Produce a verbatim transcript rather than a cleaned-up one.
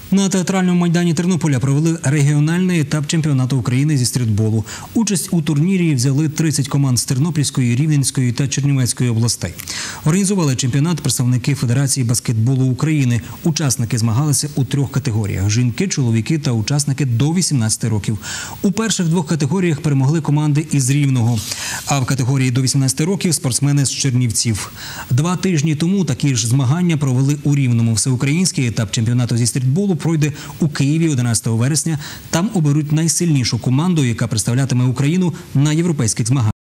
На театральному майдані Тернополя провели регіональний етап чемпіонату України зі стрітболу. Участь у турнірі взяли тридцять команд з Тернопільської, Рівненської та Чернівецької областей. Організували чемпіонат представники Федерації баскетболу України. Учасники змагалися у трьох категоріях – жінки, чоловіки та учасники до вісімнадцяти років. У перших двох категоріях перемогли команди із Рівного, а в категорії до вісімнадцяти років – спортсмени з Чернівців. Два тижні тому такі ж змагання провели у Рівному. Всеукраїнський етап чемпіонату зі стрітболу пройде у Києві одинадцятого вересня. Там оберуть найсильнішу команду, яка представлятиме Україну на європейських змаганнях.